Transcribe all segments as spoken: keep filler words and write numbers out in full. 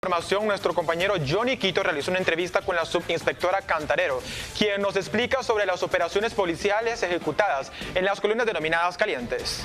Información, nuestro compañero Johnny Quito realizó una entrevista con la subinspectora Cantarero, quien nos explica sobre las operaciones policiales ejecutadas en las colonias denominadas calientes.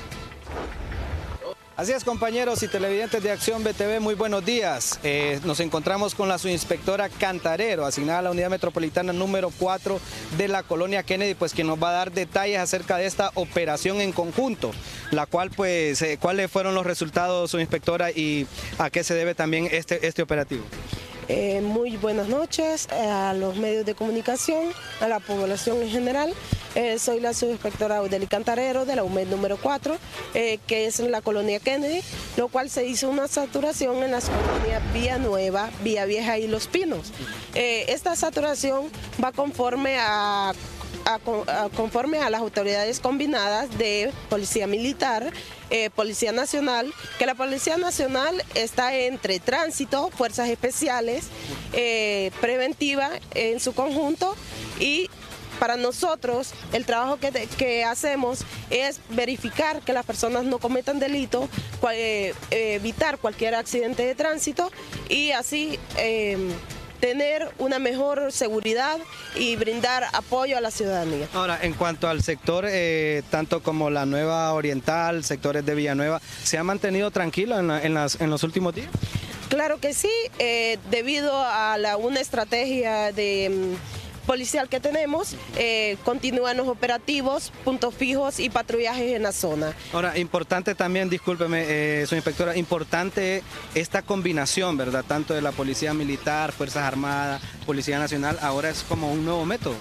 Así es, compañeros y televidentes de Acción B T V, muy buenos días. Eh, nos encontramos con la subinspectora Cantarero, asignada a la unidad metropolitana número cuatro de la colonia Kennedy, pues quien nos va a dar detalles acerca de esta operación en conjunto, la cual pues, eh, ¿cuáles fueron los resultados, subinspectora, y a qué se debe también este, este operativo? Eh, muy buenas noches a los medios de comunicación, a la población en general. Eh, soy la subinspectora Audeli Cantarero de la U M E D número cuatro, eh, que es en la colonia Kennedy, lo cual se hizo una saturación en las colonias Vía Nueva, Vía Vieja y Los Pinos. Eh, esta saturación va conforme a... A, a, conforme a las autoridades combinadas de Policía Militar, eh, Policía Nacional, que la Policía Nacional está entre Tránsito, Fuerzas Especiales, eh, Preventiva en su conjunto, y para nosotros el trabajo que, que hacemos es verificar que las personas no cometan delito, cual, eh, evitar cualquier accidente de tránsito y así... Eh, tener una mejor seguridad y brindar apoyo a la ciudadanía. Ahora, en cuanto al sector, eh, tanto como la Nueva Oriental, sectores de Villanueva, ¿se ha mantenido tranquilo en, la, en, las, en los últimos días? Claro que sí, eh, debido a la, una estrategia de... Um, policial que tenemos, eh, continúan los operativos, puntos fijos y patrullajes en la zona. Ahora, importante también, discúlpeme, eh, subinspectora, importante esta combinación, ¿verdad? Tanto de la Policía Militar, Fuerzas Armadas, Policía Nacional, ahora es como un nuevo método.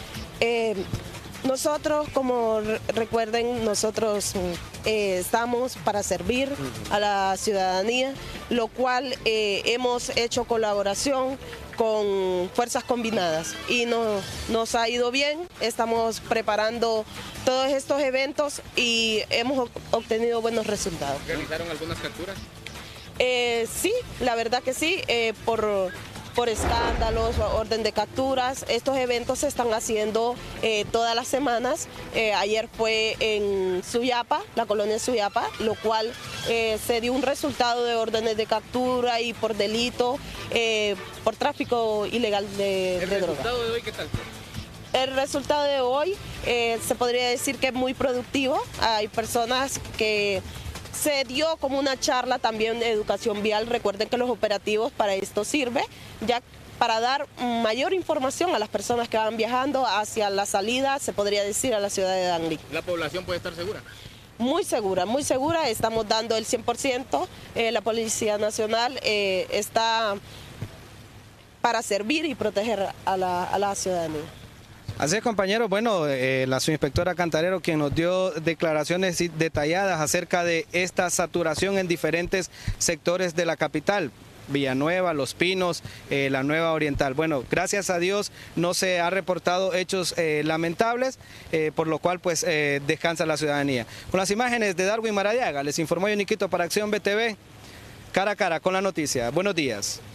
Eh, nosotros, como recuerden, nosotros eh, estamos para servir a la ciudadanía, lo cual eh, hemos hecho colaboración con fuerzas combinadas y no, nos ha ido bien. Estamos preparando todos estos eventos y hemos obtenido buenos resultados. ¿Realizaron algunas capturas? Eh, sí, la verdad que sí, eh, por, por escándalos, orden de capturas. Estos eventos se están haciendo eh, todas las semanas. Eh, ayer fue en Suyapa, la colonia Suyapa, lo cual eh, se dio un resultado de órdenes de captura y por delito, eh, por tráfico ilegal de, de droga. ¿El resultado de hoy qué tal? El resultado de hoy eh, se podría decir que es muy productivo. Hay personas que... Se dio como una charla también de educación vial. Recuerden que los operativos para esto sirve, ya para dar mayor información a las personas que van viajando hacia la salida, se podría decir, a la ciudad de Danlí. ¿La población puede estar segura? Muy segura, muy segura. Estamos dando el cien por ciento. Eh, la Policía Nacional eh, está para servir y proteger a la, a la ciudadanía. Así es, compañeros, bueno, eh, la subinspectora Cantarero, quien nos dio declaraciones detalladas acerca de esta saturación en diferentes sectores de la capital. Villanueva, Los Pinos, eh, la Nueva Oriental. Bueno, gracias a Dios no se ha reportado hechos eh, lamentables, eh, por lo cual pues eh, descansa la ciudadanía. Con las imágenes de Darwin Maradiaga, les informó Johnny Quito para Acción B T V, cara a cara con la noticia. Buenos días.